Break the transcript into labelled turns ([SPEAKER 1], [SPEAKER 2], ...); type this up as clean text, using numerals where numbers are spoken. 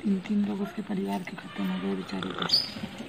[SPEAKER 1] तीन तीन लोग उसके परिवार के खत्म हो गए बेचारे के।